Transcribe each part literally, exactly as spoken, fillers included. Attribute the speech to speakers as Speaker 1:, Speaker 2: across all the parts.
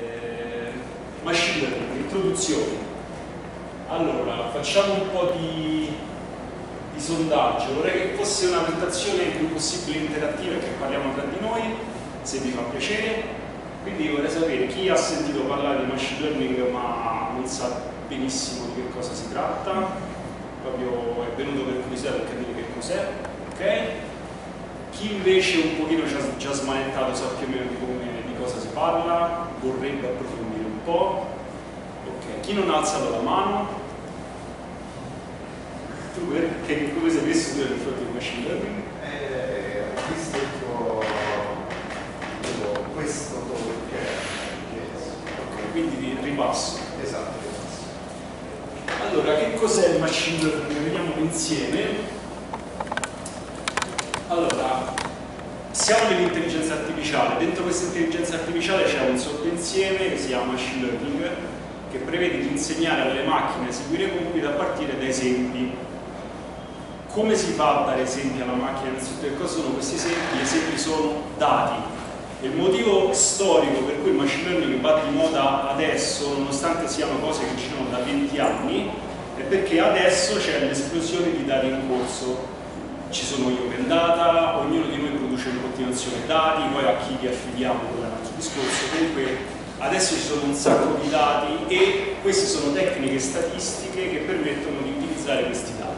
Speaker 1: Eh, machine learning, introduzione. Allora, facciamo un po' di, di sondaggio. Vorrei che fosse una presentazione il più possibile interattiva e che parliamo tra di noi, se vi fa piacere. Quindi vorrei sapere chi ha sentito parlare di machine learning ma non sa benissimo di che cosa si tratta, proprio è venuto per curiosità per capire che cos'è, ok? Chi invece un pochino ci ha già smanettato sa più o meno di, come, di cosa si parla, vorrebbe approfondire un po', ok? Chi non ha alzato la mano? Tu che come sei messo tu di fronte al machine learning?
Speaker 2: Eh, ho visto il tuo, tuo questo talk,
Speaker 1: ok, quindi ripasso.
Speaker 2: Esatto, ripasso.
Speaker 1: Allora, che cos'è il machine learning? Vediamo insieme. Allora, siamo nell'intelligenza artificiale. Dentro questa intelligenza artificiale c'è un sottoinsieme che si chiama machine learning, che prevede di insegnare alle macchine a eseguire compiti a partire da esempi. Come si fa a dare esempi alla macchina? Innanzitutto, che cosa sono questi esempi? Gli esempi sono dati. Il motivo storico per cui il machine learning va di moda adesso, nonostante siano cose che girano da venti anni, è perché adesso c'è l'esplosione di dati in corso. Ci sono gli open data, ognuno di noi produce in continuazione dati, poi a chi li affidiamo quello è un altro discorso. Comunque adesso ci sono un sacco di dati e queste sono tecniche statistiche che permettono di utilizzare questi dati.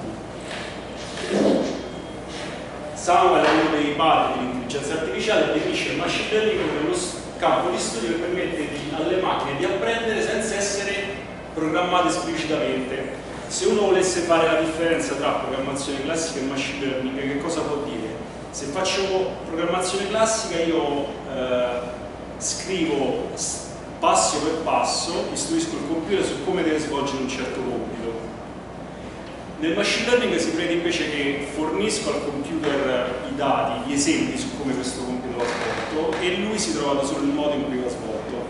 Speaker 1: Samuel è uno dei padri dell'intelligenza artificiale e definisce il machine learning come uno campo di studio che permette di, alle macchine di apprendere senza essere programmate esplicitamente. Se uno volesse fare la differenza tra programmazione classica e machine learning, che cosa può dire? Se faccio programmazione classica io eh, scrivo passo per passo, istruisco il computer su come deve svolgere un certo compito. Nel machine learning si prevede invece che fornisco al computer i dati, gli esempi su come questo compito va svolto e lui si trova da solo il modo in cui va svolto.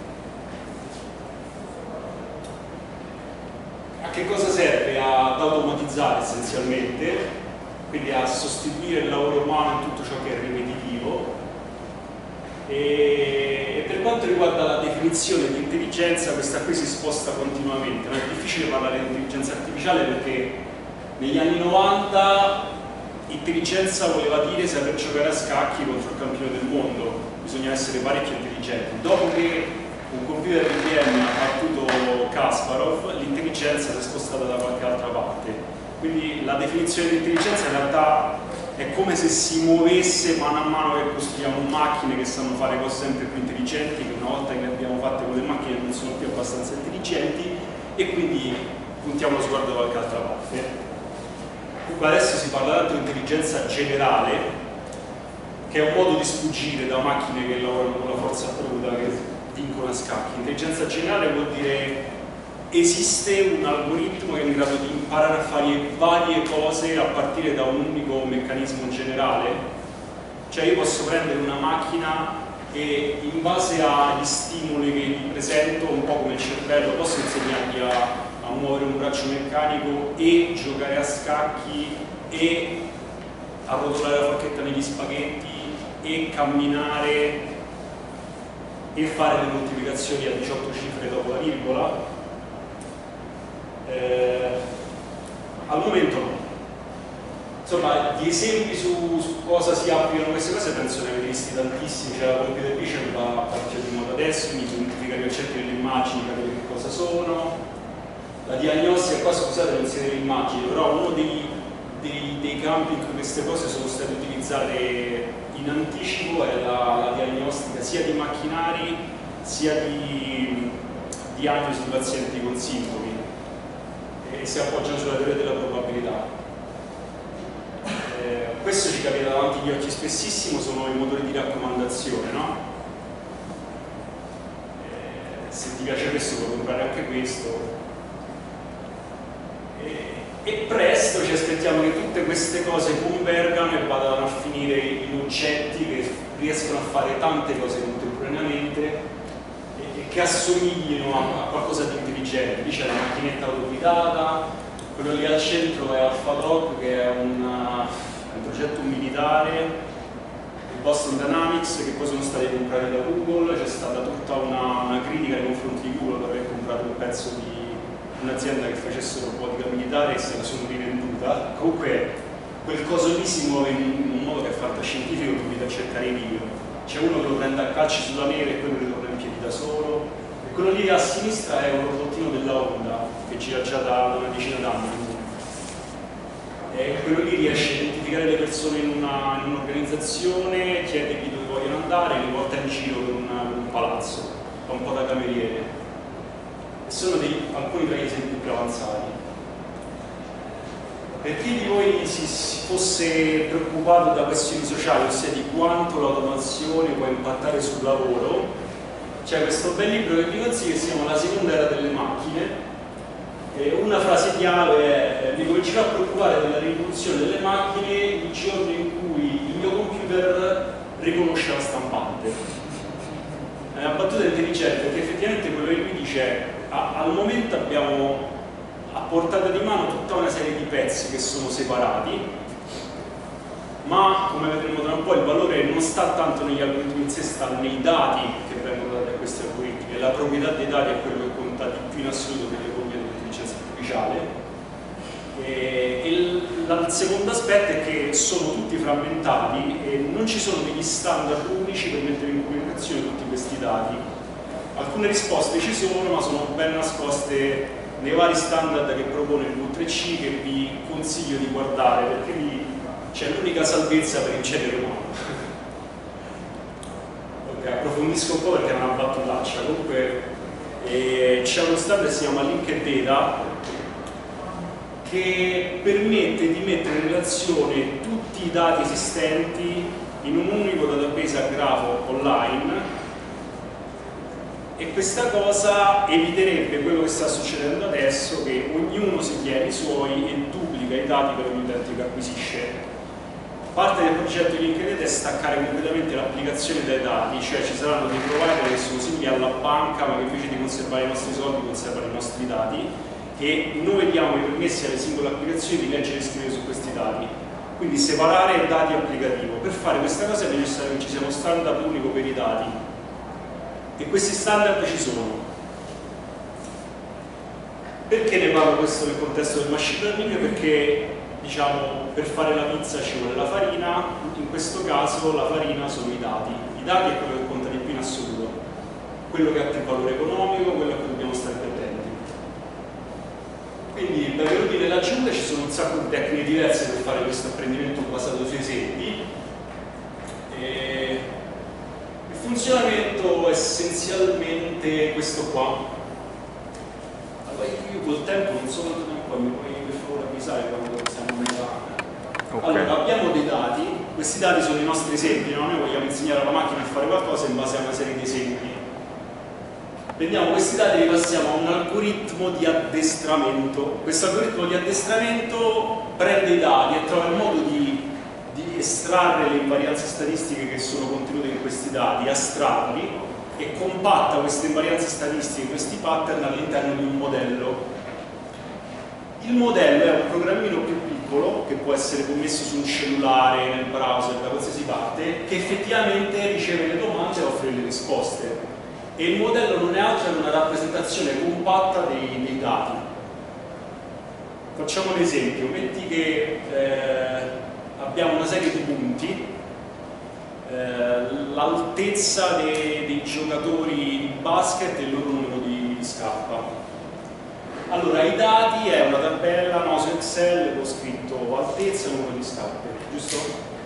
Speaker 1: A che cosa serve? Ad automatizzare essenzialmente, quindi a sostituire il lavoro umano in tutto ciò che è ripetitivo. E per quanto riguarda la definizione di intelligenza, questa qui si sposta continuamente. Non è difficile parlare di intelligenza artificiale perché negli anni novanta intelligenza voleva dire saper giocare a scacchi contro il campione del mondo, bisogna essere parecchio intelligenti. Dopo che un computer I B M ha battuto Kasparov, l'intelligenza si è spostata da qualche altra parte. Quindi la definizione di intelligenza in realtà è come se si muovesse mano a mano che costruiamo macchine che sanno fare cose sempre più intelligenti, che una volta che le abbiamo fatte con le macchine non sono più abbastanza intelligenti e quindi puntiamo lo sguardo da qualche altra parte. Comunque adesso si parla tanto di intelligenza generale, che è un modo di sfuggire da macchine che lavorano con la forza bruta, che vincono a scacchi. Intelligenza generale vuol dire esiste un algoritmo che è in grado di imparare a fare varie cose a partire da un unico meccanismo generale. Cioè io posso prendere una macchina e in base agli stimoli che gli presento, un po' come il cervello, posso insegnargli a, a muovere un braccio meccanico e giocare a scacchi e arrotolare la forchetta negli spaghetti e camminare e fare le moltiplicazioni a diciotto cifre dopo la virgola. Eh, al momento no. Insomma, gli esempi su, su cosa si applicano queste cose penso ne avete visti tantissimi. C'è la computer vision va partita di moda adesso, quindi identificare i concetti delle immagini, capire che cosa sono. La diagnostica, qua scusate non siete le immagini, però uno dei, dei, dei campi in cui queste cose sono state utilizzate in anticipo è la, la diagnostica sia di macchinari sia di diagnosi di pazienti con sintomi e si appoggiano sulla teoria della probabilità. Eh, questo ci capita davanti agli occhi spessissimo, sono i motori di raccomandazione, no? Eh, se ti piace questo puoi comprare anche questo. E, e presto ci aspettiamo che tutte queste cose convergano e vadano a finire in oggetti che riescono a fare tante cose contemporaneamente e, e che assomiglino a, a qualcosa di intelligente. Lì c'è la macchinetta autoguidata, quello lì al centro è AlphaDog, che è un, uh, un progetto militare, il Boston Dynamics, che poi sono stati comprati da Google. C'è stata tutta una, una critica nei confronti di Google per aver comprato un pezzo di un'azienda che facesse robotica militare e se la sono rivenduta. Comunque quel coso lì si muove in un modo che è fantascientifico, che vi da cercare i video. C'è uno che lo prende a calci sulla neve e quello ritorna in piedi da solo, e quello lì a sinistra è un robottino della Honda che gira già da una decina d'anni. E quello lì riesce a identificare le persone in un'organizzazione, chiede di dove vogliono andare e li porta in giro per un, un palazzo, fa un po' da cameriere. E sono dei, alcuni tra gli esempi più avanzati. Per chi di voi si, si fosse preoccupato da questioni sociali, ossia di quanto l'automazione può impattare sul lavoro, c'è questo bel libro che vi consiglio che si chiama La seconda era delle macchine. E una frase chiave è: mi comincerò a preoccupare della rivoluzione delle macchine il giorno in cui il mio computer riconosce la stampante. È una battuta intelligente, perché effettivamente quello che lui dice è: a, al momento abbiamo a portata di mano tutta una serie di pezzi che sono separati, ma come vedremo tra un po' il valore non sta tanto negli algoritmi in sé, sta nei dati che vengono dati a questi algoritmi, e la proprietà dei dati è quello che conta di più in assoluto per l'economia dell'intelligenza artificiale. E il, il secondo aspetto è che sono tutti frammentati e non ci sono degli standard unici per mettere in comunicazione tutti questi dati. Alcune risposte ci sono, ma sono ben nascoste nei vari standard che propone il V tre C, che vi consiglio di guardare, perché lì c'è l'unica salvezza per il genere umano. Ok, approfondisco un po' perché è una battutaccia. Comunque eh, c'è uno standard che si chiama Linked Data, che permette di mettere in relazione tutti i dati esistenti in un unico database a grafo online, e questa cosa eviterebbe quello che sta succedendo adesso, che ognuno si tiene i suoi e duplica i dati per ogni utente che acquisisce. Parte del progetto di LinkedIn è staccare completamente l'applicazione dai dati, cioè ci saranno dei provider che sono simili alla banca, ma che invece di conservare i nostri soldi conservano i nostri dati, e noi diamo i permessi alle singole applicazioni di leggere e scrivere su questi dati. Quindi separare dati e applicativo. Per fare questa cosa è necessario che ci sia uno standard unico per i dati, e questi standard ci sono. Perché ne parlo questo nel contesto del machine learning? Perché, diciamo, per fare la pizza ci vuole la farina, in questo caso la farina sono i dati. I dati è quello che conta di più in assoluto, quello che ha più valore economico, quello a cui dobbiamo stare più attenti. Quindi, benvenuti nella giungla, ci sono un sacco di tecniche diverse per fare questo apprendimento basato su esempi. E il funzionamento è essenzialmente questo qua. Allora, io col tempo non so quanto tempo ho, mi puoi per favore avvisare quando siamo a metà. Okay. Allora, abbiamo dei dati, questi dati sono i nostri esempi, no? Noi vogliamo insegnare alla macchina a fare qualcosa in base a una serie di esempi. Prendiamo questi dati e li passiamo a un algoritmo di addestramento. Questo algoritmo di addestramento prende i dati e trova il modo di, di estrarre le invarianze statistiche che sono contenute in questi dati, astrarli, e compatta queste invarianze statistiche, questi pattern all'interno di un modello. Il modello è un programmino più piccolo che può essere commesso su un cellulare, nel browser, da qualsiasi parte, che effettivamente riceve le domande e offre le risposte. E il modello non è altro che una rappresentazione compatta dei, dei dati. Facciamo un esempio: metti che eh, abbiamo una serie di punti, eh, l'altezza dei, dei giocatori di basket e il loro numero di, di scarpa. Allora, i dati è una tabella, no, su Excel, ho scritto altezza e numero di scarpe, giusto?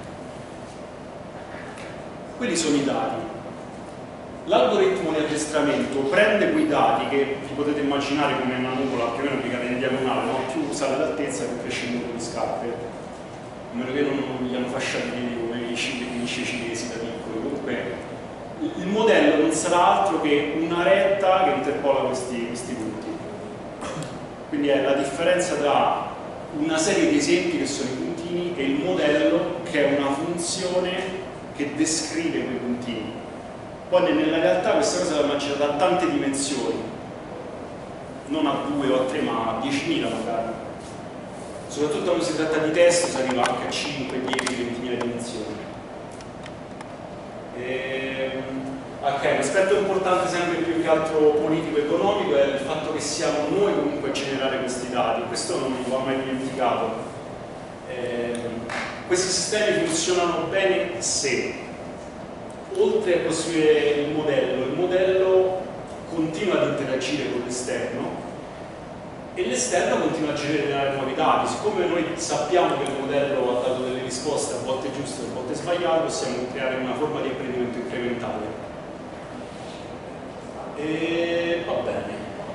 Speaker 1: Quelli sono i dati. L'algoritmo di addestramento prende quei dati, che vi potete immaginare come una nuvola più o meno piegata in diagonale, no? Più sale l'altezza più cresce il numero di scarpe, a meno che non li hanno fasciati come i ciliegi cinesi da piccoli. Comunque il modello non sarà altro che una retta che interpola questi, questi punti. Quindi è la differenza tra una serie di esempi che sono i puntini e il modello che è una funzione che descrive quei puntini. Poi nella realtà questa cosa va immaginata a tante dimensioni, non a due o a tre, ma a diecimila magari. Soprattutto quando si tratta di testo si arriva anche a cinque, dieci, ventimila dimensioni. E... ok, un aspetto importante sempre più che altro politico-economico è il fatto che siamo noi comunque a generare questi dati, questo non va mai dimenticato. Eh, questi sistemi funzionano bene se, oltre a costruire il modello, il modello continua ad interagire con l'esterno e l'esterno continua a generare nuovi dati. Siccome noi sappiamo che il modello ha dato delle risposte a volte giuste e a volte sbagliate, possiamo creare una forma di apprendimento incrementale. E va bene,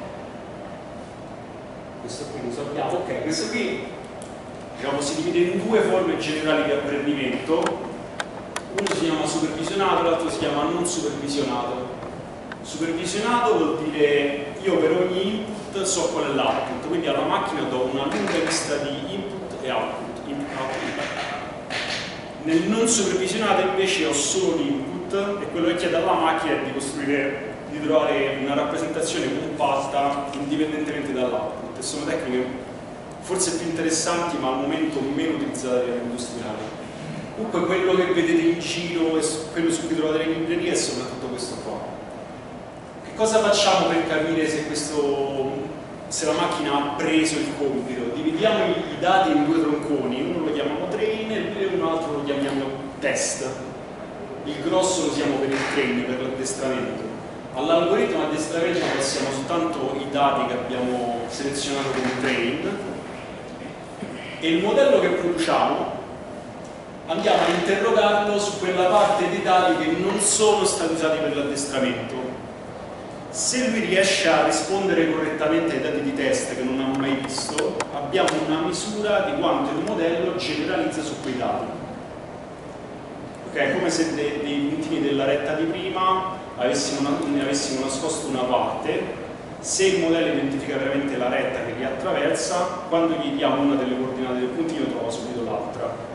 Speaker 1: questo qui lo sappiamo. Ok, questo qui, diciamo, si divide in due forme generali di apprendimento. Uno si chiama supervisionato, l'altro si chiama non supervisionato. Supervisionato vuol dire io per ogni input so qual è l'output, quindi alla macchina do una lunga lista di input e output, input, output. Nel non supervisionato invece ho solo l'input e quello che chiedo alla macchina è di costruire, di trovare una rappresentazione compatta indipendentemente dall'output. E sono tecniche forse più interessanti ma al momento meno utilizzate a livello industriale. Comunque quello che vedete in giro e quello su cui trovate le librerie è soprattutto questo qua. Che cosa facciamo per capire se, questo, se la macchina ha preso il compito? Dividiamo i dati in due tronconi, uno lo chiamiamo train e un altro lo chiamiamo test. Il grosso lo usiamo per il train, per l'addestramento. All'algoritmo addestramento passiamo soltanto i dati che abbiamo selezionato come train e il modello che produciamo andiamo a interrogarlo su quella parte dei dati che non sono stati usati per l'addestramento. Se lui riesce a rispondere correttamente ai dati di test che non abbiamo mai visto, abbiamo una misura di quanto il modello generalizza su quei dati. Ok, è come se dei, dei puntini della retta di prima avessimo, una, ne avessimo nascosto una parte. Se il modello identifica veramente la retta che li attraversa, quando gli diamo una delle coordinate del puntino trova subito l'altra.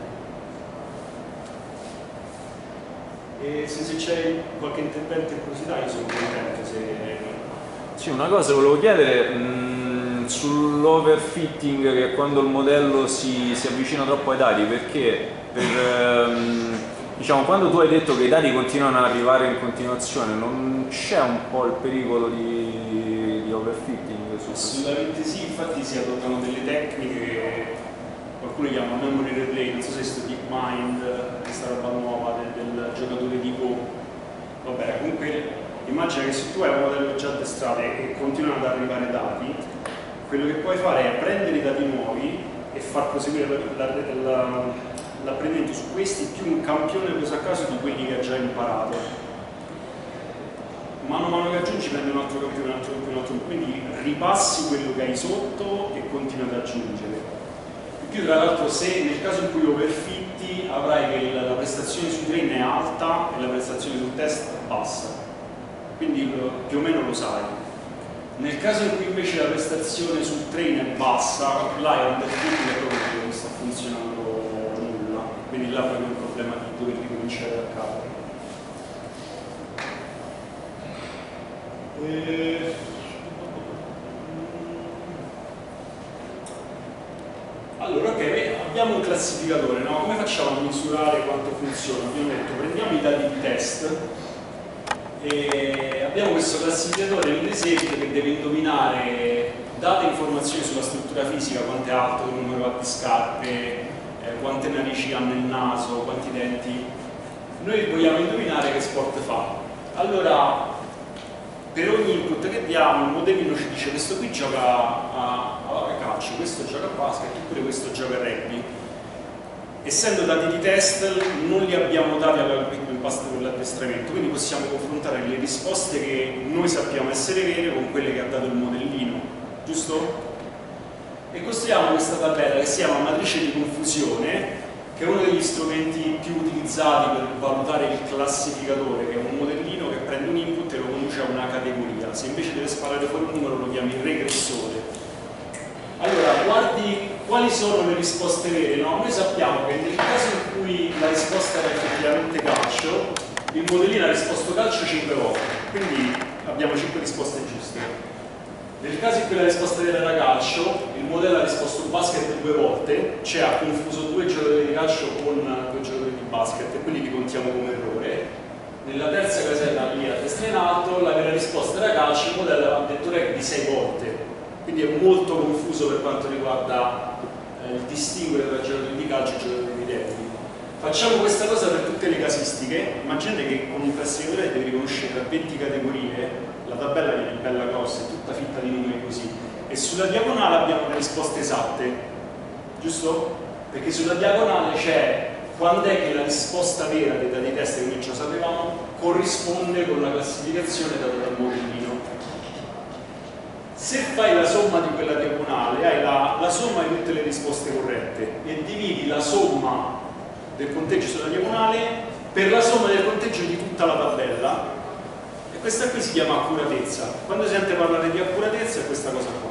Speaker 1: E se, se c'è qualche intervento in curiosità io sono contento. Se...
Speaker 3: Sì, una cosa volevo chiedere sull'overfitting, che è quando il modello si, si avvicina troppo ai dati, perché per, ehm, diciamo, quando tu hai detto che i dati continuano ad arrivare in continuazione, non c'è un po' il pericolo di, di overfitting?
Speaker 1: Assolutamente sì, infatti si adottano delle tecniche che qualcuno chiama memory replay, non so se è sto DeepMind, questa roba nuova del, del giocatore di Go. Vabbè, comunque immagina che se tu hai un modello già addestrato e continuano ad arrivare dati, quello che puoi fare è prendere i dati nuovi e far proseguire l'apprendimento su questi più un campione preso a caso di quelli che ha già imparato. Mano a mano che aggiungi prendi un altro campione, un altro campione, un altro campione, quindi ripassi quello che hai sotto e continui ad aggiungere. Più tra l'altro, se nel caso in cui overfitti avrai che la, la prestazione su train è alta e la prestazione sul test è bassa, quindi più o meno lo sai. Nel caso in cui invece la prestazione sul train è bassa, là è underfitting e proprio non sta funzionando nulla, quindi là proprio un problema di dover ricominciare da capo. E... Allora, ok, abbiamo un classificatore, no? Come facciamo a misurare quanto funziona? Abbiamo detto, prendiamo i dati di test e abbiamo questo classificatore nell'esempio che deve indovinare date informazioni sulla struttura fisica, quanto è alto il numero di scarpe, eh, quante narici ha nel naso, quanti denti. Noi vogliamo indovinare che sport fa. Allora, per ogni input che diamo, il modellino ci dice questo qui gioca a, a calcio, questo gioca a basket, oppure questo gioca a rugby. Essendo dati di test, non li abbiamo dati all'algoritmo in base con l'addestramento, quindi possiamo confrontare le risposte che noi sappiamo essere vere con quelle che ha dato il modellino, giusto? E costruiamo questa tabella che si chiama matrice di confusione, che è uno degli strumenti più utilizzati per valutare il classificatore, che è un modellino che prende un input e lo conduce a una categoria. Se invece deve sparare fuori un numero lo chiami regressore. Allora, guardi quali sono le risposte vere, no? Noi sappiamo che nel caso in cui la risposta era effettivamente calcio, il modellino ha risposto calcio cinque volte, quindi abbiamo cinque risposte giuste. Nel caso in cui la risposta vera era calcio, il modello ha risposto basket due volte, cioè ha confuso due giocatori di calcio con due giocatori di basket, e quelli li contiamo come errore. nella terza casella lì a destra in alto la vera risposta era calcio, il modello aveva detto rec di sei volte, quindi è molto confuso per quanto riguarda eh, il distinguere tra giocatori di calcio e giocatori di rugby. Facciamo questa cosa per tutte le casistiche. Immaginate che con un classificatore devi riconoscere tra venti categorie, la tabella viene bella grossa, è tutta fitta di numeri così, e sulla diagonale abbiamo le risposte esatte, giusto? Perché sulla diagonale c'è quando è che la risposta vera dei dati test, che noi già sapevamo, corrisponde con la classificazione data dal modellino. Se fai la somma di quella diagonale, hai la, la somma di tutte le risposte corrette e dividi la somma del conteggio sulla diagonale per la somma del conteggio di tutta la tabella, e questa qui si chiama accuratezza. Quando si sente parlare di accuratezza è questa cosa qua.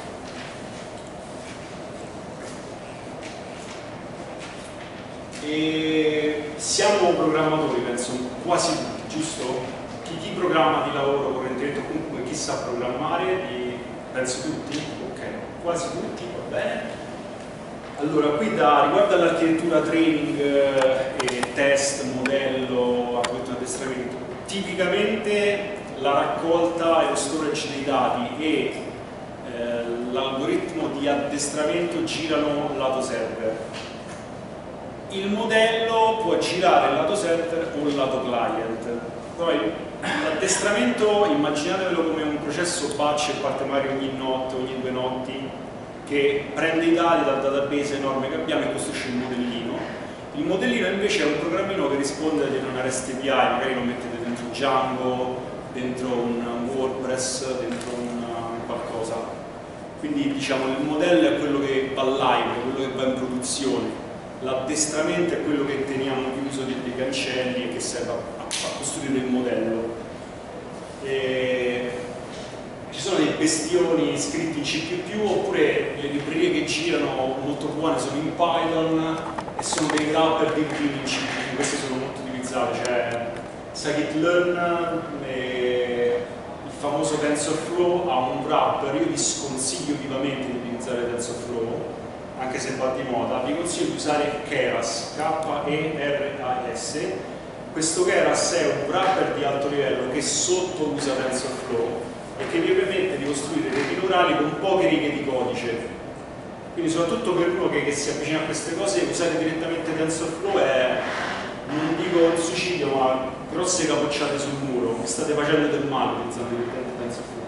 Speaker 1: E siamo programmatori, penso, quasi tutti, giusto? Chi, chi programma di lavoro correntemente, o comunque chi sa programmare, di, penso tutti? Ok, quasi tutti, va bene. Allora, qui da, riguardo all'architettura training eh, e test, modello, algoritmo di addestramento, tipicamente la raccolta e lo storage dei dati e eh, l'algoritmo di addestramento girano lato server. Il modello può girare il lato server o il lato client. Poi l'addestramento, immaginatevelo come un processo batch che parte magari ogni notte, ogni due notti, che prende i dati dal database enorme che abbiamo e costruisce il modellino. Il modellino invece è un programmino che risponde a una REST A P I, magari lo mettete dentro Django, dentro un WordPress, dentro un, un qualcosa. Quindi diciamo il modello è quello che va live, quello che va in produzione. L'addestramento è quello che teniamo chiuso dei cancelli e che serve a, a costruire il modello. E ci sono dei bestioni scritti in C più più, oppure le librerie che girano molto buone sono in Python e sono dei wrapper di in C più più, queste sono molto utilizzate, cioè scikit-learn e il famoso TensorFlow ha un wrapper. Io vi sconsiglio vivamente di utilizzare TensorFlow, anche se va di moda. Vi consiglio di usare Keras, K E R A S. Questo Keras è un wrapper di alto livello che sotto usa TensorFlow e che vi permette di costruire reti neurali con poche righe di codice. Quindi soprattutto per uno che, che si avvicina a queste cose, usare direttamente TensorFlow è, non dico un suicidio, ma grosse capocciate sul muro. Vi state facendo del male utilizzando direttamente TensorFlow.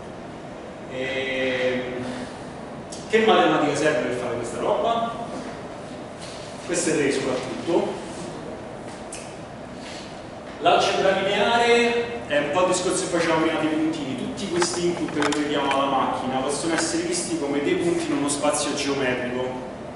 Speaker 1: E... che matematica serve per fare questa roba? Queste tre soprattutto. L'algebra lineare è un po' il discorso che facevamo prima dei puntini. Tutti questi input che noi vediamo alla macchina possono essere visti come dei punti in uno spazio geometrico.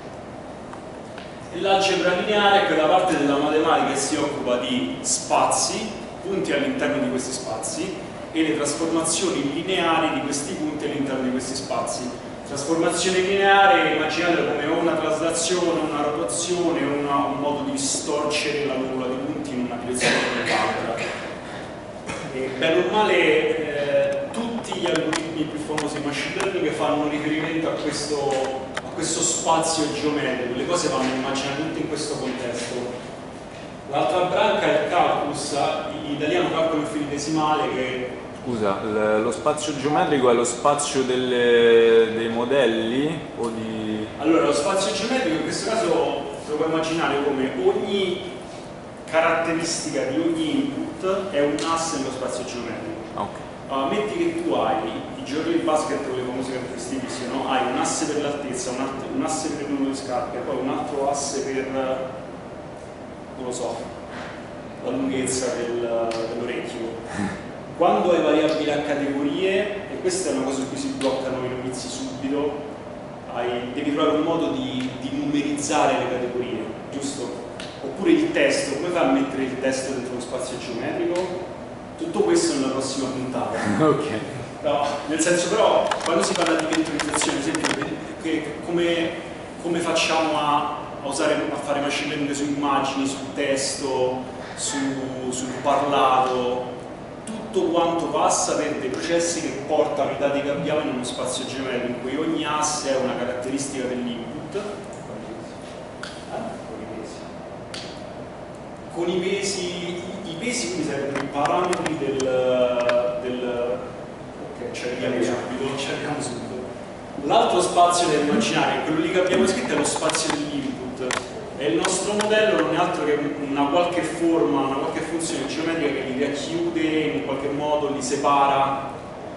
Speaker 1: E l'algebra lineare è quella parte della matematica che si occupa di spazi, punti all'interno di questi spazi, e le trasformazioni lineari di questi punti all'interno di questi spazi. Trasformazione lineare, immaginatelo come una traslazione, una rotazione, una, un modo di storcere la nuvola dei punti in una direzione o nell'altra. E bene o male eh, tutti gli algoritmi più famosi di machine learning fanno riferimento a questo, a questo spazio geometrico, le cose vanno immaginate tutte in questo contesto. L'altra branca è il calculus, in italiano calcolo infinitesimale, che
Speaker 3: scusa, lo spazio geometrico è lo spazio delle, dei modelli o di...
Speaker 1: Allora, lo spazio geometrico in questo caso lo puoi immaginare come ogni caratteristica di ogni input è un asse nello spazio geometrico.
Speaker 3: Okay.
Speaker 1: Uh, metti che tu hai i giocatori di basket con le famose caratteristiche, no? Hai un asse per l'altezza, un, un asse per il numero di scarpe, poi un altro asse per, non lo so, la lunghezza del, dell'orecchio. Quando hai variabili a categorie, e questa è una cosa su cui si bloccano i novizi subito, hai, devi trovare un modo di, di numerizzare le categorie, giusto? Oppure il testo, come fai a mettere il testo dentro uno spazio geometrico? Tutto questo nella prossima puntata.
Speaker 3: Ok.
Speaker 1: No, nel senso però, quando si parla di vettorizzazione, ad esempio, che, come, come facciamo a, a, usare, a fare machine learning su immagini, su testo, su, sul parlato, tutto quanto passa per dei processi che portano i dati che abbiamo in uno spazio geometrico in cui ogni asse è una caratteristica dell'input con i pesi, i divisi, quindi sarebbero i parametri del, del ok, ci arriviamo subito, ci arriviamo subito. L'altro spazio da immaginare, quello lì che abbiamo scritto, è lo spazio dell'input, e il nostro modello non è altro che una qualche forma, una qualche funzione geometrica che li racchiude, in qualche modo li separa.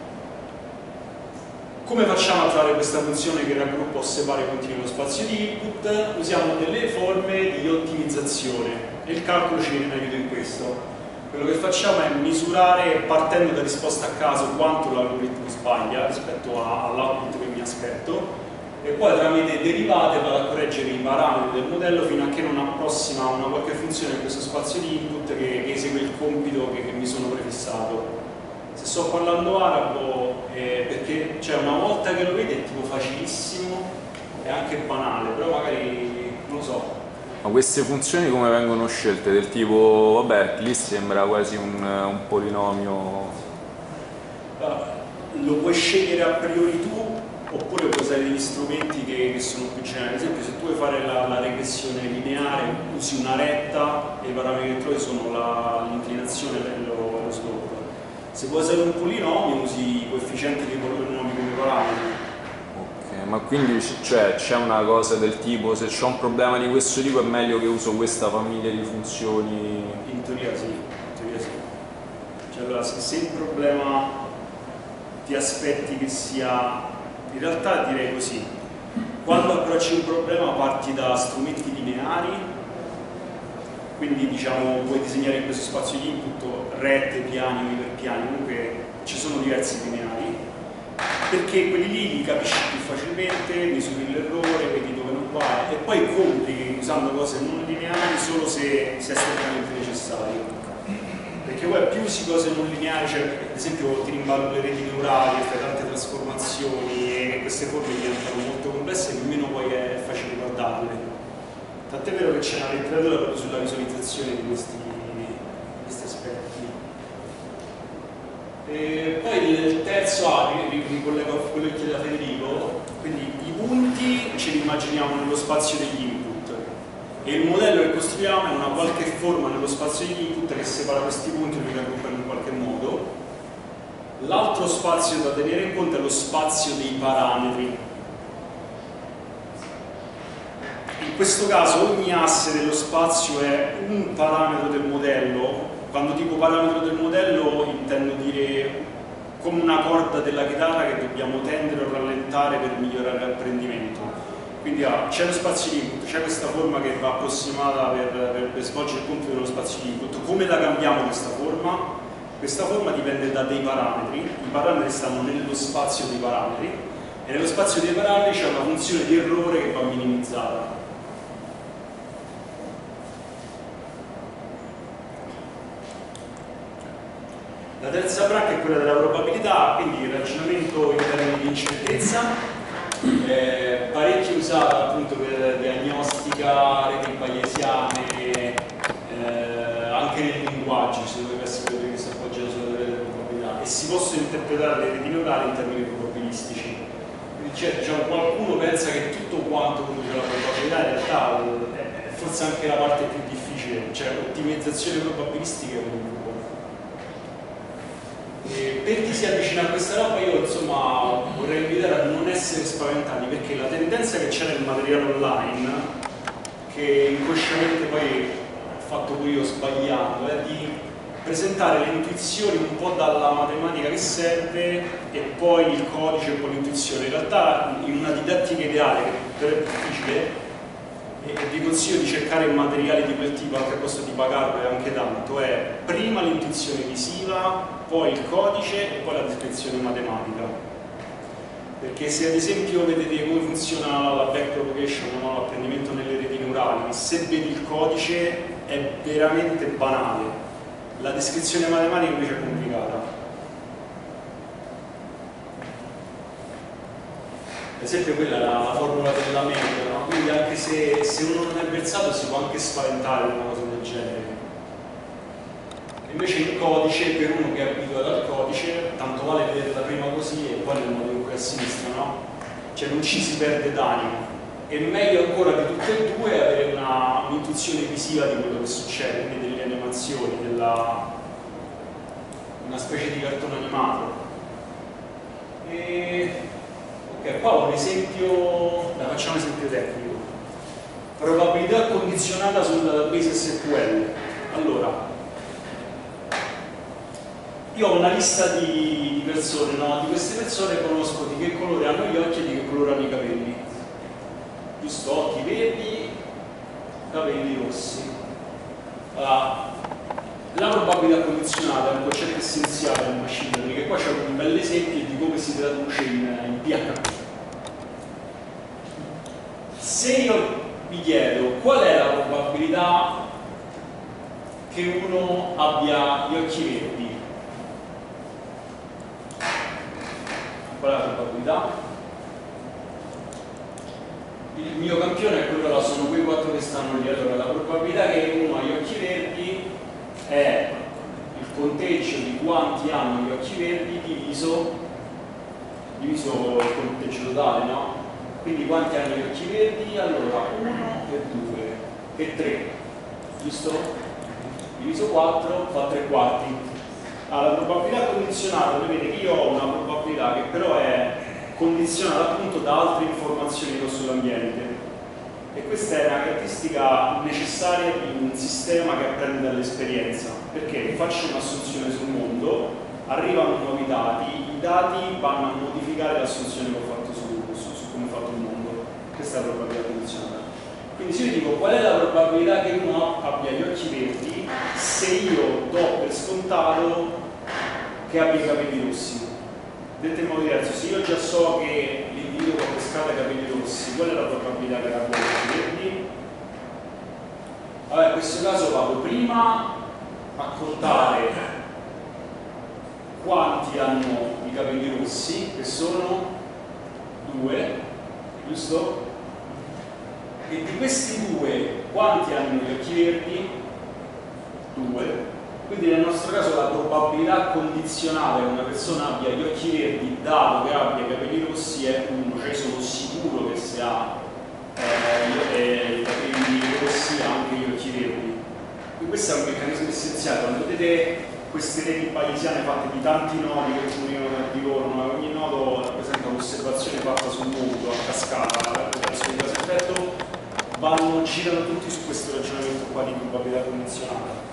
Speaker 1: Come facciamo a trovare questa funzione che raggruppa o separa i punti nello spazio di input? Usiamo delle forme di ottimizzazione e il calcolo ci viene in aiuto in questo. Quello che facciamo è misurare, partendo da risposta a caso, quanto l'algoritmo sbaglia rispetto all'output che mi aspetto, e poi tramite derivate vado a correggere i parametri del modello fino a che non approssima una qualche funzione in questo spazio di input che, che esegue il compito che, che mi sono prefissato. Se sto parlando arabo, eh, perché cioè, una volta che lo vedi è tipo facilissimo, è anche banale, però magari non lo so.
Speaker 3: Ma queste funzioni come vengono scelte? Del tipo, vabbè, lì sembra quasi un, un polinomio.
Speaker 1: Lo puoi scegliere a priori tu, oppure puoi usare degli strumenti che, che sono più generali. Ad esempio, se tu vuoi fare la, la regressione lineare, usi una retta e i parametri che trovi sono l'inclinazione e lo, lo slope. Se vuoi usare un polinomio, usi i coefficienti dei polinomi come parametri.
Speaker 3: Ok, ma quindi c'è cioè, una cosa del tipo, se c'è un problema di questo tipo è meglio che uso questa famiglia di funzioni?
Speaker 1: In teoria sì, in teoria sì. Cioè, allora, se, se il problema ti aspetti che sia... In realtà direi così, quando approcci un problema parti da strumenti lineari, quindi diciamo puoi disegnare in questo spazio di input rette, piani o iperpiani, comunque ci sono diversi lineari, perché quelli lì li capisci più facilmente, misuri l'errore, vedi dove non va e poi complichi usando cose non lineari solo se, se è strettamente necessario. Perché poi più usi cose non lineari, cioè ad esempio ti rimballo le reti neurali, fai tante trasformazioni e queste forme diventano molto complesse e nemmeno poi è facile guardarle. Tant'è vero che c'è una letteratura proprio sulla visualizzazione di questi, questi aspetti. E poi il terzo, ah, ricollego a quello che chiedeva Federico, quindi i punti ce li immaginiamo nello spazio degli input e il modello che costruiamo è una qualche forma nello spazio degli input che separa questi punti e li raggruppa in qualche modo. L'altro spazio da tenere in conto è lo spazio dei parametri. In questo caso ogni asse dello spazio è un parametro del modello. Quando dico parametro del modello intendo dire come una corda della chitarra che dobbiamo tendere o rallentare per migliorare l'apprendimento. Quindi ah, c'è lo spazio di input, c'è questa forma che va approssimata per, per, per svolgere il compito dello spazio di input. Come la cambiamo questa forma? Questa forma dipende da dei parametri, i parametri stanno nello spazio dei parametri e nello spazio dei parametri c'è una funzione di errore che va minimizzata. La terza branca è quella della probabilità, quindi il ragionamento in termini di incertezza. Eh, parecchio usata appunto per diagnostica, reti bayesiane, eh, anche nei linguaggi, se dovrebbe essere quello che si appoggia sulla teoria delle probabilità, e si possono interpretare le reti neurali in termini probabilistici. Quindi cioè, diciamo, qualcuno pensa che tutto quanto conduce alla probabilità in realtà è forse anche la parte più difficile, cioè l'ottimizzazione probabilistica è un E per chi si avvicina a questa roba io insomma vorrei invitare a non essere spaventati, perché la tendenza che c'è nel materiale online, che inconsciamente poi ho fatto pure io sbagliando, è di presentare le intuizioni un po' dalla matematica che serve e poi il codice e poi l'intuizione. In realtà in una didattica ideale, che però è difficile, e vi consiglio di cercare materiali di quel tipo anche a costo di pagarlo e anche tanto, è prima l'intuizione visiva, poi il codice e poi la descrizione matematica. Perché se ad esempio vedete come funziona la backpropagation, no? L'apprendimento nelle reti neurali, se vedi il codice è veramente banale, la descrizione matematica invece è complicata. Ad esempio quella è la, la formula della mente, no? Quindi anche se, se uno non è versato si può anche spaventare una cosa del genere. Invece il codice, per uno che è abituato al codice, tanto vale vederla prima così e poi nel modo in cui è a sinistra, no? Cioè non ci si perde d'animo, e meglio ancora di tutte e due avere un'intuizione visiva di quello che succede, quindi delle animazioni, della, una specie di cartone animato. E, ok, qua un esempio, la facciamo un esempio tecnico. Probabilità condizionata sul database S Q L. Allora, io ho una lista di, di persone, no? Di queste persone conosco di che colore hanno gli occhi e di che colore hanno i capelli. Giusto? Occhi verdi, capelli rossi. Allora, la probabilità condizionata è un concetto essenziale del machine learning, che qua c'è un bel esempio di come si traduce in, in P H P. Se io mi chiedo qual è la probabilità che uno abbia gli occhi verdi, qual è la probabilità? Il mio campione è quello là, sono quei quattro che stanno lì. Allora la probabilità che uno ha gli occhi verdi è il conteggio di quanti hanno gli occhi verdi diviso, diviso il conteggio totale, no? Quindi quanti hanno gli occhi verdi? Allora uno e due e tre, giusto? Diviso quattro fa tre quarti. Allora, la probabilità condizionata, vedete che io ho una probabilità che però è condizionata appunto da altre informazioni che ho sull'ambiente, e questa è una caratteristica necessaria di un sistema che apprende dall'esperienza, perché faccio un'assunzione sul mondo, arrivano nuovi dati, i dati vanno a modificare l'assunzione che ho fatto su, su, su come ho fatto il mondo. Questa è la probabilità condizionata. Quindi se io dico qual è la probabilità che uno abbia gli occhi verdi, se io do per scontato che abbia i capelli rossi. Detto in modo diverso, se io già so che l'individuo che ha pescato i capelli rossi, qual è la probabilità che abbia i capelli verdi? Allora, in questo caso vado prima a contare quanti hanno i capelli rossi, che sono due, giusto? E di questi due, quanti hanno gli occhi verdi? due. Quindi nel nostro caso la probabilità condizionale che una persona abbia gli occhi verdi dato che abbia i capelli rossi è uno, cioè sono sicuro che se ha eh, i capelli rossi ha anche gli occhi verdi. Quindi questo è un meccanismo essenziale. Quando vedete queste reti bayesiane fatte di tanti nodi che comunicano tra di loro, ma ogni nodo rappresenta un'osservazione fatta sul mondo a cascata, la rappresentazione di caso effetto, vanno, girano tutti su questo ragionamento qua di probabilità condizionata.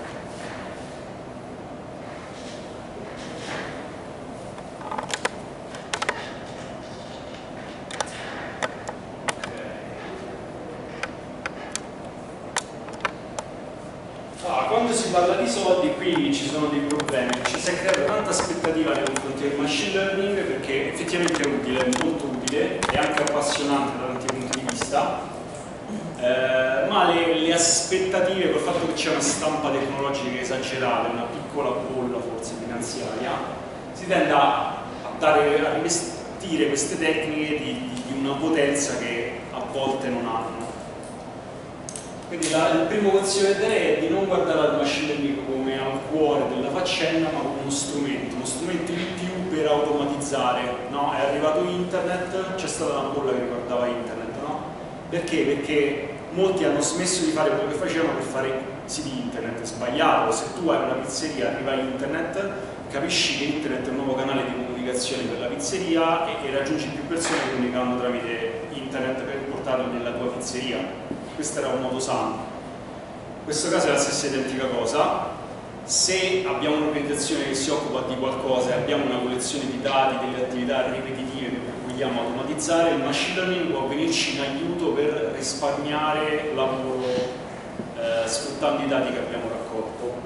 Speaker 1: Quando si parla di soldi, qui ci sono dei problemi. Ci si è creata tanta aspettativa nei confronti del machine learning, perché effettivamente è utile, è molto utile e anche appassionante da tanti punti di vista, eh, ma le, le aspettative, col fatto che c'è una stampa tecnologica esagerata, una piccola bolla forse finanziaria, si tende a, a, dare, a rivestire queste tecniche di, di una potenza che a volte non hanno. Quindi la, il primo consiglio che darei è di non guardare al machine learning come al cuore della faccenda, ma come uno strumento, uno strumento in più per automatizzare, no? È arrivato internet, c'è stata una bolla che riguardava internet, no? Perché? Perché molti hanno smesso di fare quello che facevano per fare siti internet, è sbagliato. Se tu hai una pizzeria, arriva a internet, capisci che internet è un nuovo canale di comunicazione per la pizzeria e, e raggiungi più persone che comunicano tramite internet per portarlo nella tua pizzeria. Questo era un modo sano. In questo caso è la stessa identica cosa. Se abbiamo un'organizzazione che si occupa di qualcosa e abbiamo una collezione di dati, delle attività ripetitive che vogliamo automatizzare, il machine learning può venirci in aiuto per risparmiare lavoro eh, sfruttando i dati che abbiamo raccolto.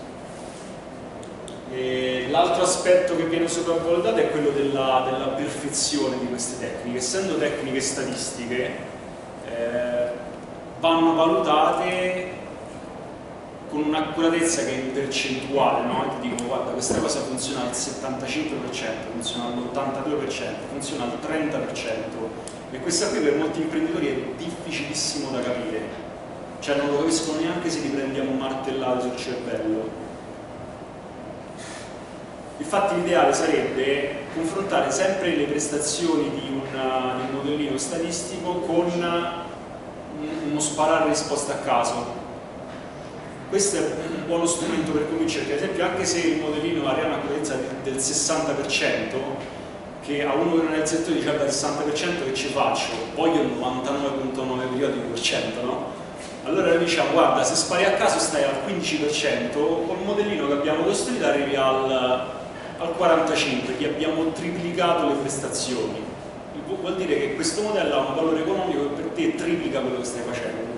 Speaker 1: L'altro aspetto che viene sopravvalutato è quello della, della perfezione di queste tecniche. Essendo tecniche statistiche, eh, vanno valutate con un'accuratezza che è in percentuale, no? Ti dicono guarda, questa cosa funziona al settantacinque per cento, funziona all'ottantadue per cento, funziona al trenta per cento, e questa qui per molti imprenditori è difficilissimo da capire, cioè non lo capiscono neanche se li prendiamo martellate sul cervello. Infatti l'ideale sarebbe confrontare sempre le prestazioni di un, di un modellino statistico con uno sparare risposta a caso. Questo è un buono strumento per cominciare, per esempio anche se il modellino ha un'accuratezza del sessanta per cento, che a uno che non è il settore dice al sessanta per cento che ci faccio, voglio il novantanove virgola nove per cento, no? Allora noi diciamo, guarda, se spari a caso stai al quindici per cento, col modellino che abbiamo costruito arrivi al, al quarantacinque per cento, ti abbiamo triplicato le prestazioni. Vuol dire che questo modello ha un valore economico che per te triplica quello che stai facendo.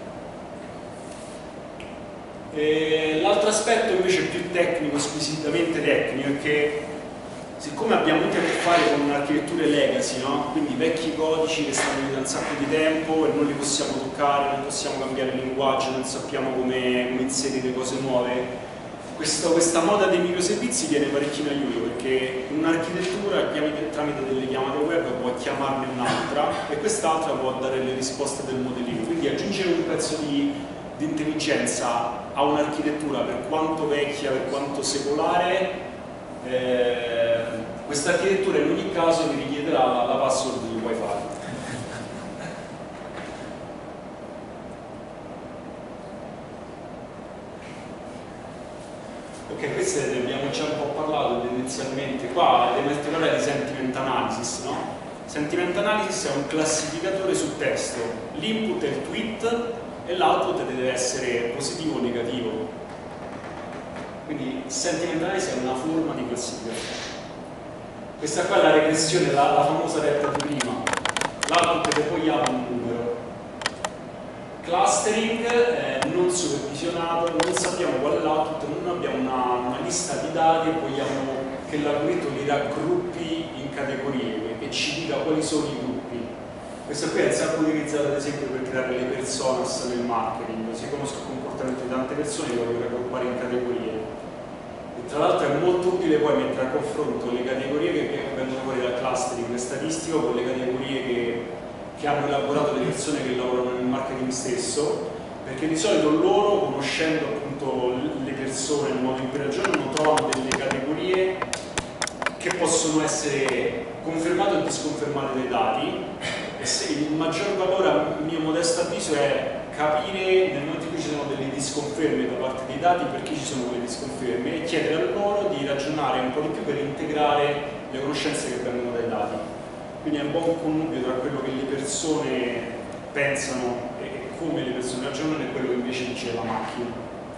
Speaker 1: L'altro aspetto invece più tecnico, squisitamente tecnico, è che siccome abbiamo anche a che fare con architetture legacy, no? Quindi vecchi codici che stanno lì da un sacco di tempo e non li possiamo toccare, non possiamo cambiare il linguaggio, non sappiamo come, come inserire cose nuove, Questo, questa moda dei microservizi viene parecchio in aiuto, perché un'architettura tramite delle chiamate web può chiamarne un'altra e quest'altra può dare le risposte del modellino. Quindi aggiungere un pezzo di, di intelligenza a un'architettura, per quanto vecchia, per quanto secolare, eh, questa architettura in ogni caso vi richiederà la, la password di wifi. Ok, queste ne abbiamo già un po' parlato tendenzialmente. Qua le mette parola di sentiment analysis, no? Sentiment analysis è un classificatore su testo. L'input è il tweet e l'output deve essere positivo o negativo. Quindi sentiment analysis è una forma di classificazione. Questa qua è la regressione, la, la famosa retta di prima. L'output che poi ha un numero. Clustering eh, non supervisionato, non sappiamo qual è l'output, non abbiamo una, una lista di dati e vogliamo che l'algoritmo li raggruppi in categorie e ci dica quali sono i gruppi. Questo qui è stato utilizzato ad esempio per creare le personas nel marketing. Se conosco il comportamento di tante persone, li voglio raggruppare in categorie. E tra l'altro è molto utile poi mettere a confronto le categorie che vengono fuori dal clustering statistico con le categorie che che hanno elaborato le persone che lavorano nel marketing stesso, perché di solito loro, conoscendo appunto le persone nel modo in cui ragionano, trovano delle categorie che possono essere confermate o disconfermate dai dati, e se il maggior valore, a mio modesto avviso, è capire nel momento in cui ci sono delle disconferme da parte dei dati perché ci sono quelle disconferme e chiedere a loro di ragionare un po' di più per integrare le conoscenze che vengono dai dati. Quindi è un buon connubio tra quello che le persone pensano e come le persone ragionano e quello che invece dice la macchina.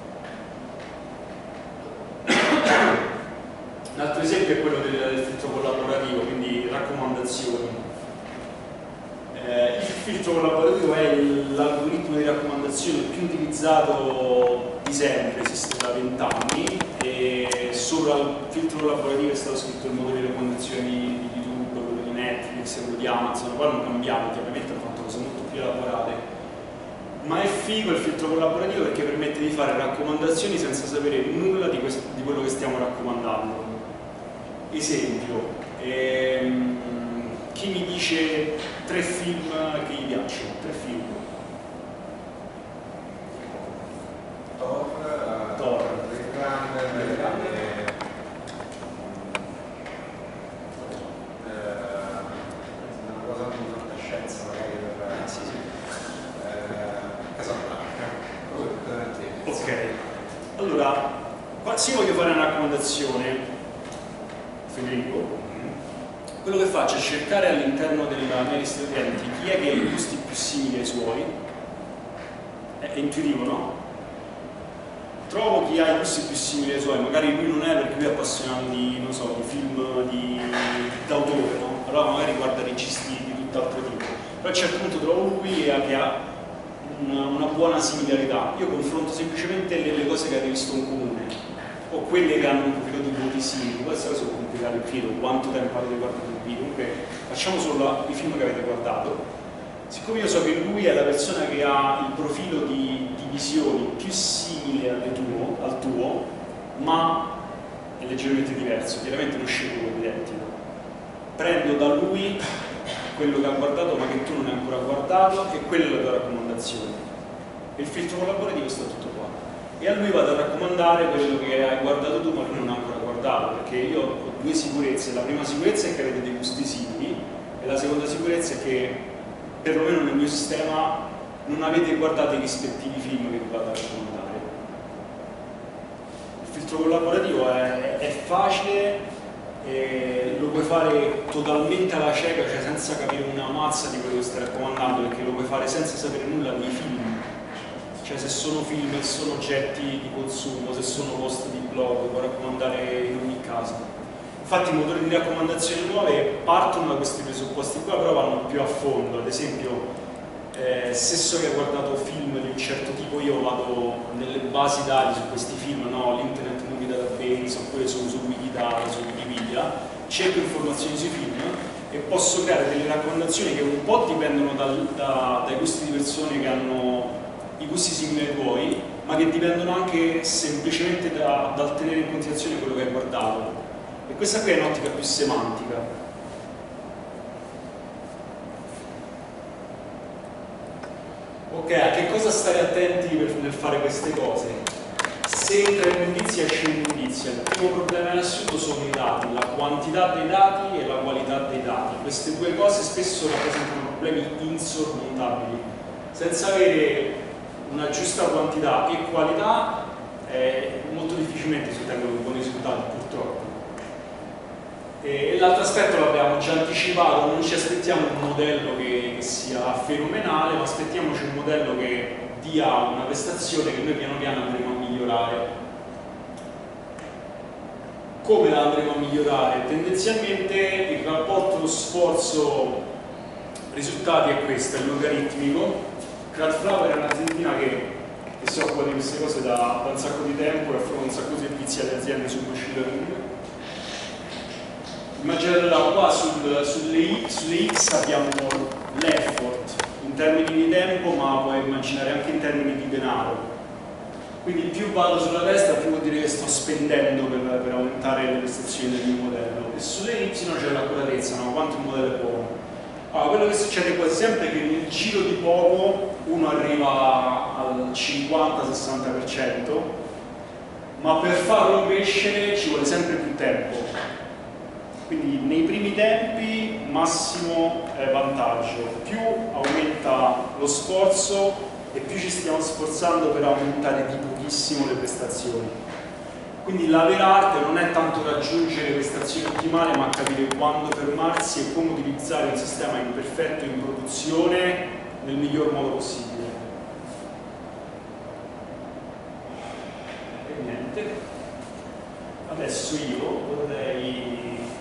Speaker 1: Un altro esempio è quello del, del filtro collaborativo, quindi raccomandazioni. Eh, il filtro collaborativo è l'algoritmo di raccomandazione più utilizzato di sempre, esiste da vent'anni, e sopra il filtro collaborativo è stato scritto il modello di raccomandazioni di Netflix, quello di Amazon, poi hanno cambiato, ovviamente hanno fatto cose molto più elaborate, ma è figo il filtro collaborativo perché permette di fare raccomandazioni senza sapere nulla di, questo, di quello che stiamo raccomandando. Esempio, ehm, chi mi dice tre film che gli piacciono? Tre film.
Speaker 2: Thor,
Speaker 1: Thor.
Speaker 2: Blade Runner,
Speaker 1: Ok, allora, qua sì voglio fare una raccomandazione, Federico. Quello che faccio è cercare all'interno della mia lista di utenti chi è che ha i gusti più simili ai suoi. È intuitivo, no? Trovo chi ha i gusti più simili ai suoi, magari lui non è perché lui è appassionato di, non so, di film d'autore, no? Allora magari guarda registi di tutt'altro tipo. Però a un certo punto trovo lui e che ha una, una buona similarità. Io confronto semplicemente le, le cose che avete visto in comune, o quelle che hanno un profilo di voti simili. Queste cose sono complicate, il video, quanto tempo avete guardato il video. Comunque facciamo solo la, i film che avete guardato. Siccome io so che lui è la persona che ha il profilo di, di visioni più simile alle tuo, al tuo, ma è leggermente diverso, chiaramente non scelgo quello identico. Prendo da lui quello che ha guardato ma che tu non hai ancora guardato e quella è la tua raccomandazione. E il filtro collaborativo sta tutto qua. E a lui vado a raccomandare quello che hai guardato tu ma lui non ha ancora guardato. guardato, perché io ho due sicurezze. La prima sicurezza è che avete dei gusti simili e la seconda sicurezza è che perlomeno nel mio sistema non avete guardato i rispettivi film che vi vado a raccomandare. Il filtro collaborativo è, è facile, e lo puoi fare totalmente alla cieca, cioè senza capire una mazza di quello che stai raccomandando, perché lo puoi fare senza sapere nulla dei film. Cioè se sono film, se sono oggetti di consumo, se sono post di blog, puoi raccomandare in ogni caso. Infatti i motori di raccomandazione nuove partono da questi presupposti qua, però vanno più a fondo. Ad esempio, eh, se so che hai guardato film di un certo tipo, io vado nelle basi dati su questi film, no? L'Internet Movie Database, oppure su, su Wikidata, su Wikipedia, cerco informazioni sui film e posso creare delle raccomandazioni che un po' dipendono dal, da, dai gusti di persone che hanno i gusti simili ai tuoi, ma che dipendono anche semplicemente da, dal tenere in considerazione quello che hai guardato. E questa qui è un'ottica più semantica. Ok, a che cosa stare attenti per, nel fare queste cose? Se entra in notizia, esce in notizia. Il primo problema in assoluto sono i dati, la quantità dei dati e la qualità dei dati. Queste due cose spesso rappresentano problemi insormontabili. Senza avere una giusta quantità e qualità, eh, molto difficilmente si ottengono buoni risultati, purtroppo. E l'altro aspetto l'abbiamo già anticipato, non ci aspettiamo un modello che, che sia fenomenale, ma aspettiamoci un modello che dia una prestazione che noi piano piano andremo a migliorare. Come la andremo a migliorare? Tendenzialmente il rapporto sforzo risultati è questo, è logaritmico. Crowdflower è un'aziendina che, che si occupa di queste cose da, da un sacco di tempo e offre un sacco di servizi alle aziende sul machine learning. Immaginate qua sul, sulle, sulle X abbiamo l'effort in termini di tempo, ma puoi immaginare anche in termini di denaro. Quindi più vado sulla destra, più vuol dire che sto spendendo per, per aumentare le prestazioni del mio modello. E sulle Y c'è l'accuratezza, no? Quanto il modello è buono. Allora, quello che succede quasi sempre è che nel giro di poco uno arriva al cinquanta sessanta per cento, ma per farlo crescere ci vuole sempre più tempo. Quindi nei primi tempi massimo eh, vantaggio, più aumenta lo sforzo e più ci stiamo sforzando per aumentare di pochissimo le prestazioni. Quindi la vera arte non è tanto raggiungere prestazioni ottimali, ma capire quando fermarsi e come utilizzare un sistema imperfetto in produzione nel miglior modo possibile. E niente. Adesso io vorrei...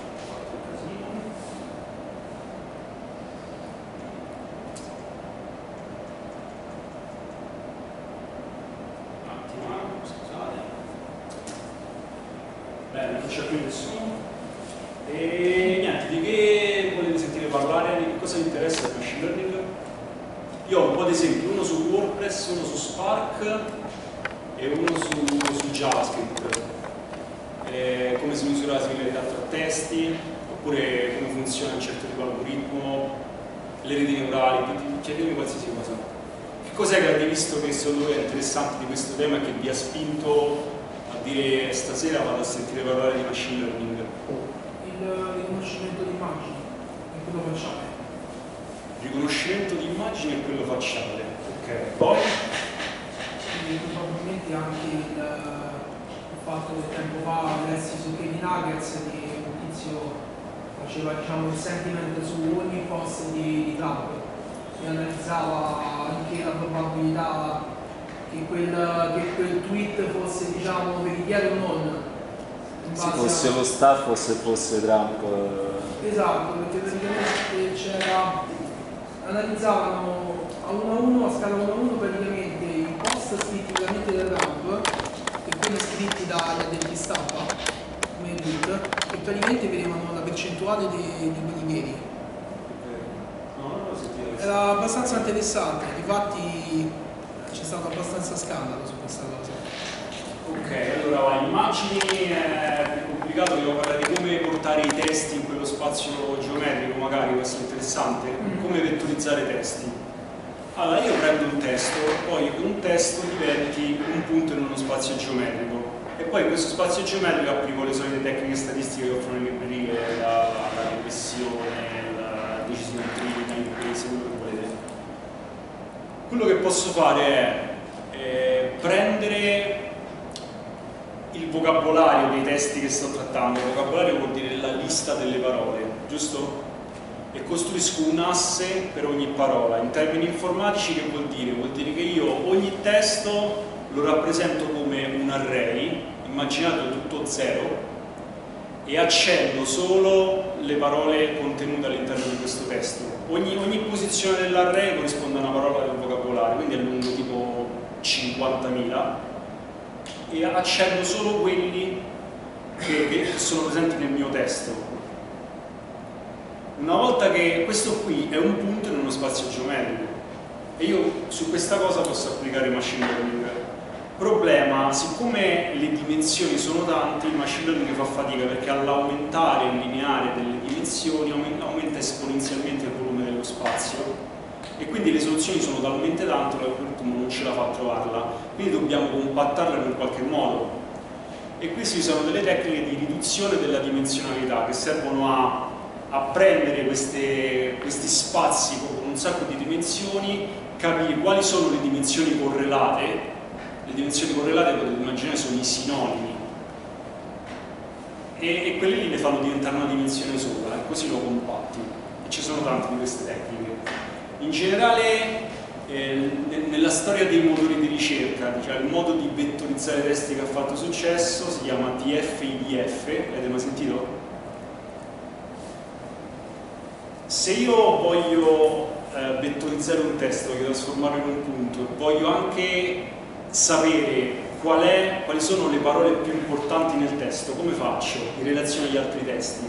Speaker 1: Bene, non c'è più nessuno. E niente, di che volete sentire parlare? Di che cosa vi interessa il machine learning? Io ho un po' di esempi, uno su WordPress, uno su Spark e uno su, su JavaScript. E come si misura la similarità tra testi, oppure come funziona un certo tipo di algoritmo, le reti neurali, chiedetemi qualsiasi cosa. Che cos'è che avete visto che secondo voi è interessante di questo tema e che vi ha spinto a dire stasera vado a sentire parlare di machine learning?
Speaker 4: Il riconoscimento di immagini, è quello facciale.
Speaker 1: Riconoscimento di immagini è quello facciale, ok. Poi?
Speaker 4: Quindi probabilmente anche il, il fatto che tempo fa lessi su Kenny Nuggets di un tizio faceva diciamo il sentiment su ogni post di, di Trump e analizzava anche la probabilità che quel, che quel tweet fosse diciamo veritiero o non.
Speaker 3: Se fosse a... lo staff o se fosse Trump.
Speaker 4: Esatto, perché praticamente c'era, analizzavano a uno a uno, a scala uno a uno praticamente i post scritti veramente da Trump e quelli scritti da, da degli stampa come tweet e praticamente vedevano la percentuale di quelli veri.
Speaker 1: No, non lo sentivo.
Speaker 4: Era abbastanza interessante, difatti c'è stato abbastanza scandalo su questa cosa.
Speaker 1: Ok, allora va, immagini è più complicato, devo parlare di come portare i testi in quello spazio geometrico, magari può essere interessante, mm. come vettorizzare testi. Allora io prendo un testo, poi con un testo diventi un punto in uno spazio geometrico. E poi in questo spazio geometrico applico le solite tecniche statistiche che offrono le librerie, la, la regressione, la decisione trina, imprese, quello che volete. Quello che posso fare è eh, prendere il vocabolario dei testi che sto trattando. Il vocabolario vuol dire la lista delle parole, giusto? E costruisco un asse per ogni parola. In termini informatici che vuol dire? Vuol dire che io ogni testo lo rappresento come un array, immaginato tutto zero, e accendo solo le parole contenute all'interno di questo testo. Ogni, ogni posizione dell'array corrisponde a una parola del vocabolario, quindi è lungo tipo cinquantamila, e accendo solo quelli che, che sono presenti nel mio testo. Una volta che questo qui è un punto in uno spazio geometrico, e io su questa cosa posso applicare machine learning. Problema, siccome le dimensioni sono tante, il machine learning fa fatica, perché all'aumentare il lineare delle dimensioni aumenta esponenzialmente il volume dello spazio, e quindi le soluzioni sono talmente tante che l'algoritmo non ce la fa a trovarla, quindi dobbiamo compattarla in un qualche modo. E qui si usano delle tecniche di riduzione della dimensionalità che servono a, a prendere queste, questi spazi con un sacco di dimensioni, capire quali sono le dimensioni correlate. Le dimensioni correlate, potete immaginare, sono i sinonimi, e, e quelle lì le fanno diventare una dimensione sola, e così lo compatti. E ci sono tante di queste tecniche. In generale, eh, nella storia dei motori di ricerca, diciamo, il modo di vettorizzare testi che ha fatto successo si chiama D F I D F, l'avete mai sentito? Se io voglio eh, vettorizzare un testo, voglio trasformarlo in un punto, voglio anche sapere qual è, quali sono le parole più importanti nel testo, come faccio in relazione agli altri testi?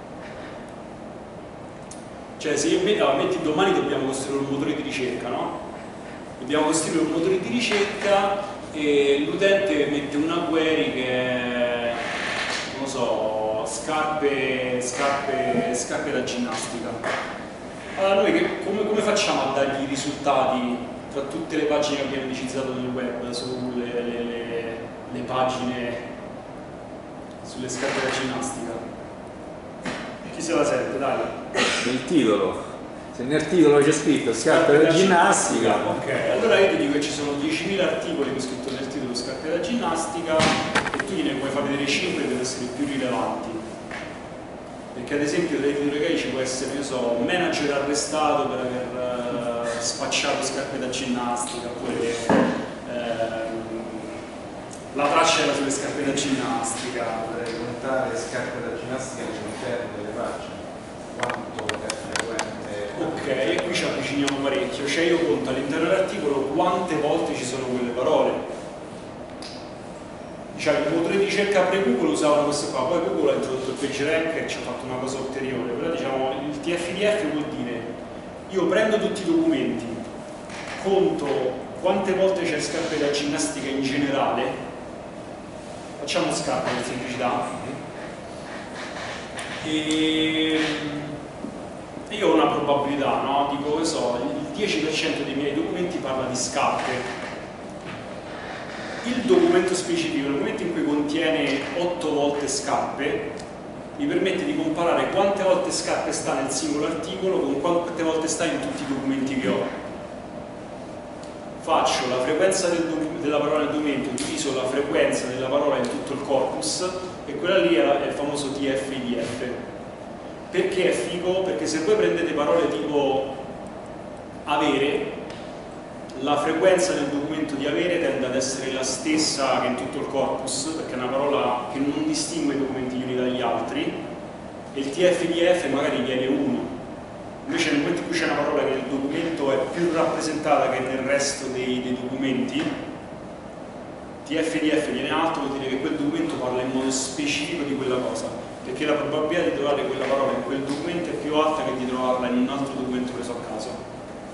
Speaker 1: Cioè, se io metto, allora, metti domani dobbiamo costruire un motore di ricerca, no? Dobbiamo costruire un motore di ricerca e l'utente mette una query che è, non lo so, scarpe, scarpe, scarpe da ginnastica. Allora noi che, come, come facciamo a dargli i risultati tra tutte le pagine che abbiamo indicizzato nel web, sulle le, le, le pagine sulle scarpe da ginnastica? Chi se la sente, dai?
Speaker 3: Nel titolo, se nel titolo c'è scritto scarpe da ginnastica.
Speaker 1: Ok, allora io ti dico che ci sono diecimila articoli che ho scritto nel titolo scarpe da ginnastica, e tu gliene puoi far vedere cinque per essere più rilevanti. Perché ad esempio tra i titoli ci può essere, io so, manager arrestato per aver uh, spacciato scarpe da ginnastica, oppure ehm, la traccia era sulle scarpe da ginnastica.
Speaker 2: Potrei contare scarpe da ginnastica all'interno delle pagine, quanto è frequente.
Speaker 1: Ok, e qui ci avviciniamo parecchio, cioè io conto all'interno dell'articolo quante volte ci sono quelle parole. Cioè, il motore di ricerca pre-Google usavano questo qua, poi Google ha introdotto il PageRank e ci ha fatto una cosa ulteriore. Però diciamo, il T F D F vuol dire io prendo tutti i documenti, conto quante volte c'è scarpe da ginnastica in generale, facciamo scarpe per semplicità, e io ho una probabilità, no? Dico che so, il dieci per cento dei miei documenti parla di scarpe. Il documento specifico, nel momento in cui contiene otto volte scarpe, mi permette di comparare quante volte scarpe sta nel singolo articolo con quante volte sta in tutti i documenti che ho. Faccio la frequenza del della parola nel documento diviso la frequenza della parola in tutto il corpus, e quella lì è il famoso T F I D F. Perché è figo? Perché se voi prendete parole tipo avere, la frequenza del documento di avere tende ad essere la stessa che in tutto il corpus, perché è una parola che non distingue i documenti gli uni dagli altri, e il T F D F magari viene uno. Invece nel momento in cui c'è una parola che nel documento è più rappresentata che nel resto dei, dei documenti, T F D F viene alto, vuol dire che quel documento parla in modo specifico di quella cosa, perché la probabilità di trovare quella parola in quel documento è più alta che di trovarla in un altro documento preso a caso.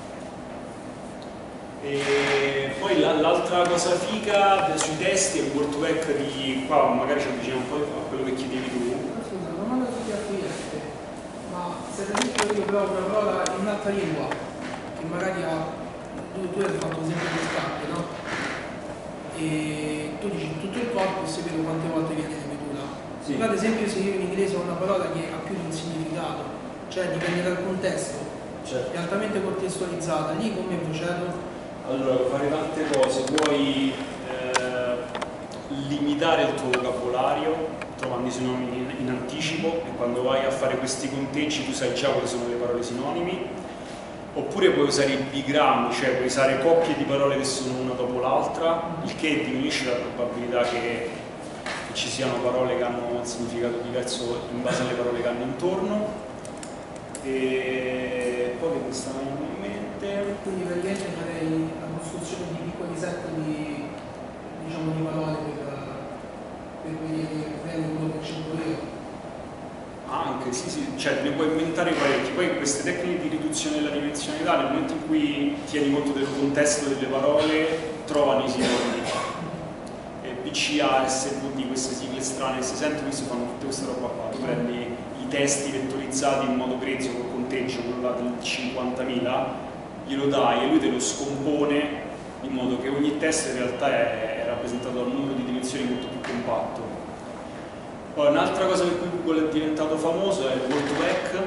Speaker 1: E poi l'altra cosa figa sui testi è il word to vec di qua, magari ci avviciniamo un po' a quello che chiedevi tu.
Speaker 4: Scusa, non mando tutti a cliente, ma se per esempio io provo una parola in un'altra lingua, che magari ha, tu, tu hai fatto esempio di scarpe, no? e tu dici tutto il corpus e vedo quante volte viene ripetuta.
Speaker 3: Sì.
Speaker 4: Ad esempio se io in inglese ho una parola che ha più di un significato, cioè dipende dal contesto,
Speaker 1: Certo.
Speaker 4: è altamente contestualizzata, lì come procedo?
Speaker 1: Allora, puoi fare tante cose, puoi eh, limitare il tuo vocabolario trovando i sinonimi in, in anticipo, e quando vai a fare questi conteggi tu sai già quali sono le parole sinonimi, oppure puoi usare i bigrammi, cioè puoi usare coppie di parole che sono una dopo l'altra, il che diminuisce la probabilità che, che ci siano parole che hanno un significato diverso in base alle parole che hanno intorno. E poi che mi sta venendo in mente,
Speaker 4: Quindi praticamente farei la costruzione di piccoli set di, diciamo, di parole per, per vedere bene quello che c'entro io.
Speaker 1: anche sì sì, cioè te ne puoi inventare parecchi. Poi queste tecniche di riduzione della dimensionalità, nel momento in cui tieni conto del contesto delle parole, trovano i sinonimi. E P C A, S V D, queste sigle strane che si sentono, si fanno tutte queste roba qua. Tu prendi i testi vettorizzati in modo grezzo col conteggio, quello là del cinquantamila, glielo dai e lui te lo scompone in modo che ogni testo in realtà è, è rappresentato da un numero di dimensioni molto più compatto. Poi un'altra cosa per cui Google è diventato famoso è il word to vec,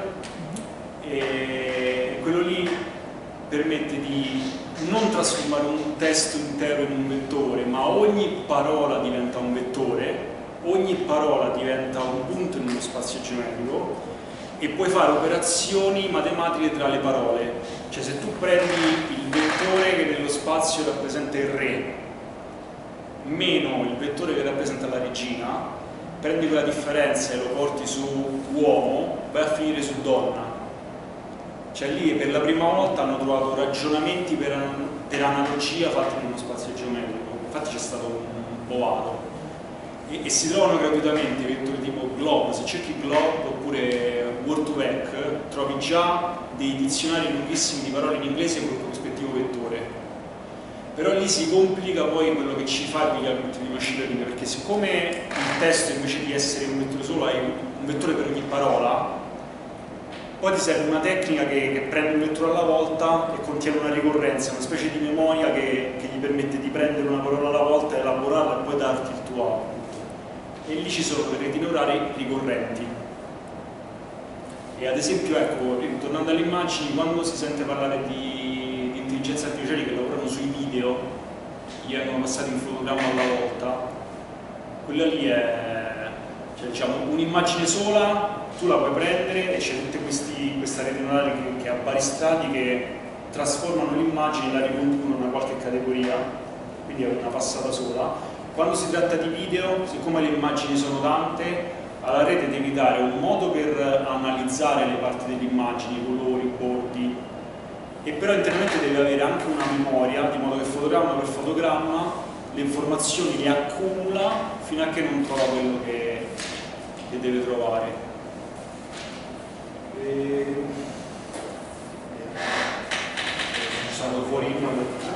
Speaker 1: e quello lì permette di non trasformare un testo intero in un vettore, ma ogni parola diventa un vettore, ogni parola diventa un punto in uno spazio geometrico, e puoi fare operazioni matematiche tra le parole. Cioè se tu prendi il vettore che nello spazio rappresenta il re meno il vettore che rappresenta la regina, prendi quella differenza e lo porti su uomo, vai a finire su donna. Cioè lì per la prima volta hanno trovato ragionamenti per, per analogia fatti in uno spazio geometrico. Infatti c'è stato un boato. E, e si trovano gratuitamente vettori tipo glob. Se cerchi glob oppure word to vec trovi già dei dizionari lunghissimi di parole in inglese con il corrispettivo vettore. Però lì si complica poi quello che ci fa i calcoli di machine learning, perché siccome il testo invece di essere un vettore solo hai un vettore per ogni parola, poi ti serve una tecnica che, che prende un vettore alla volta e contiene una ricorrenza, una specie di memoria che, che gli permette di prendere una parola alla volta, elaborarla e poi darti il tuo output. E lì ci sono le reti neurali ricorrenti. E ad esempio, ecco, tornando alle immagini, quando si sente parlare di, di intelligenze artificiali che lavorano sui video, gli hanno passati un fotogramma alla volta, quella lì è, cioè, diciamo, un'immagine sola, tu la puoi prendere e c'è tutta questa rete neurale che, che ha vari strati che trasformano l'immagine e la riconducono in una qualche categoria, quindi è una passata sola. Quando si tratta di video, siccome le immagini sono tante, alla rete devi dare un modo per analizzare le parti delle immagini, i colori, i bordi, e però internamente deve avere anche una memoria, di modo che fotogramma per fotogramma le informazioni le accumula fino a che non trova quello che, che deve trovare. E... sono fuori